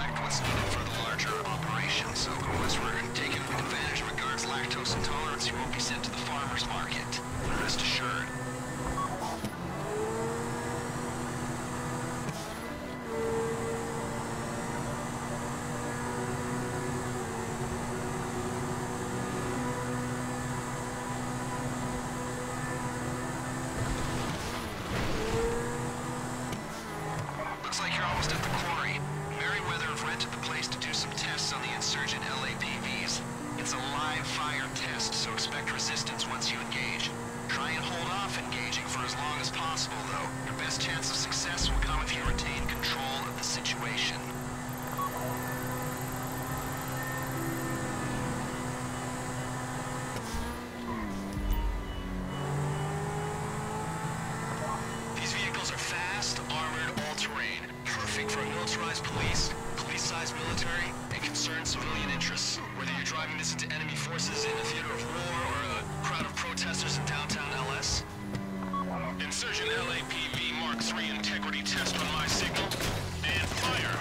collect what's needed for the larger operation, so unless we're taking advantage of a guard's lactose intolerance, you won't be sent to the farmer's market. Rest assured. Looks like you're almost at the quarry. Merryweather have rented the place to do some tests on the insurgent LAPVs. It's a live fire test, so expect resistance once you engage. Try and hold off engaging for as long as possible, though. Your best chance of success will come if you retain control of the situation. These vehicles are fast, armored, all-terrain. Perfect for a militarized police, police-sized military, and concerned civilian interests. Whether you're driving this into enemy forces in a theater of war or a crowd of protesters in downtown LS. Insurgent LAPV Mark III integrity test on my signal, and fire!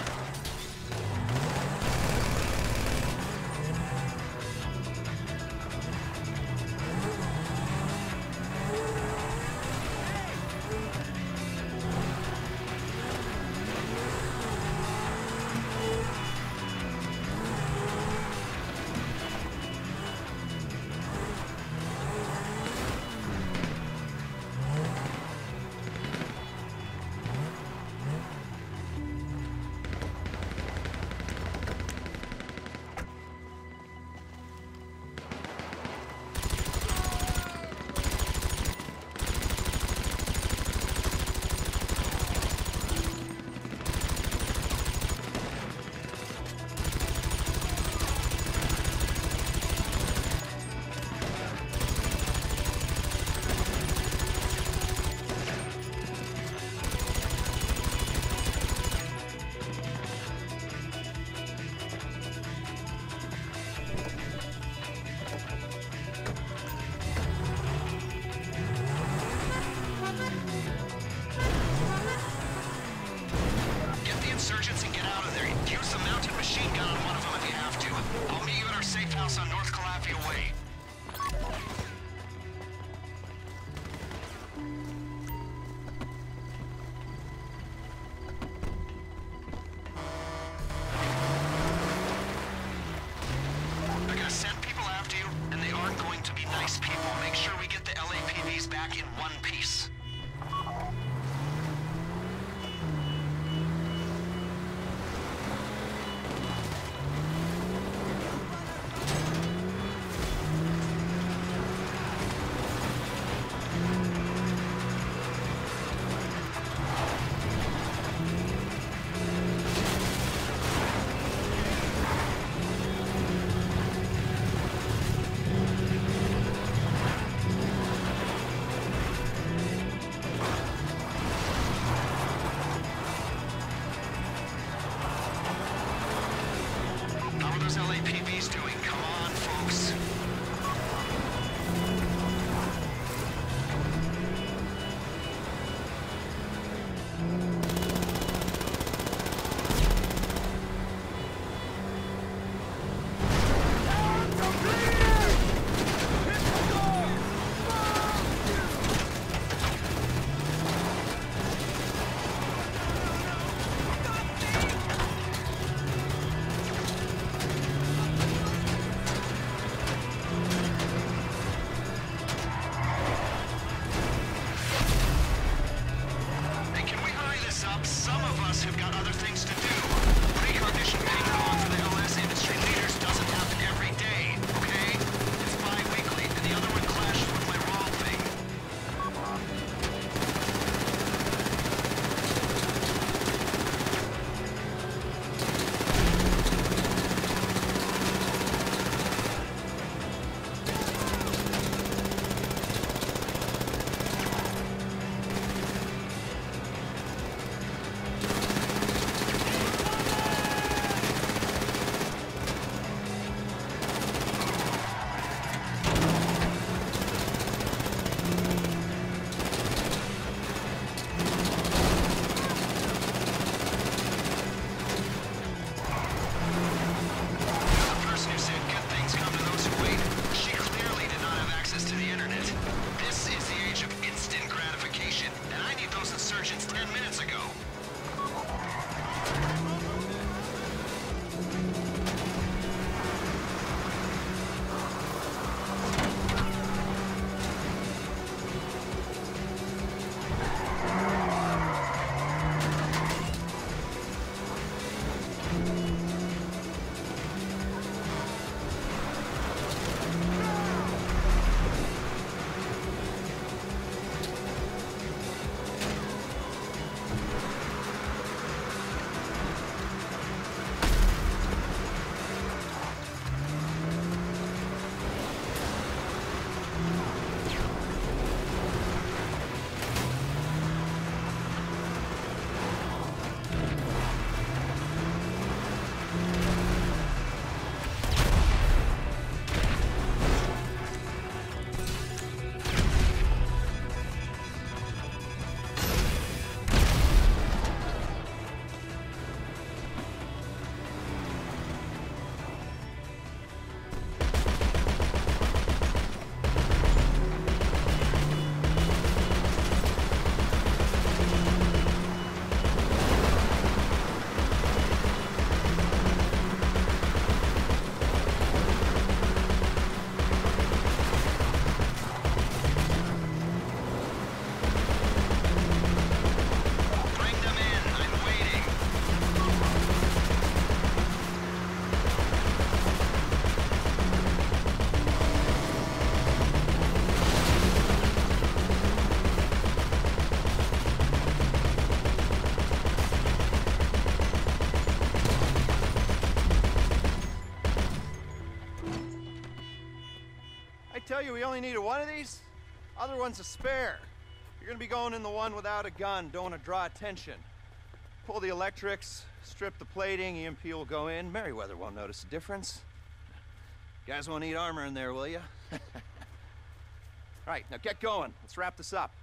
Insurgents and get out of there. Use the mounted machine gun on one of them if you have to. I'll meet you at our safe house on North Calafia Way. They're gonna send people after you, and they aren't going to be nice people. Make sure we get the LAPVs back in one piece. How are those LAPVs doing? Come on, folks. Tell you we only needed one of these? Other one's a spare. You're gonna be going in the one without a gun, don't want to draw attention. Pull the electrics, strip the plating, EMP will go in. Merryweather won't notice a difference. You guys won't need armor in there, will you? All right, now get going. Let's wrap this up.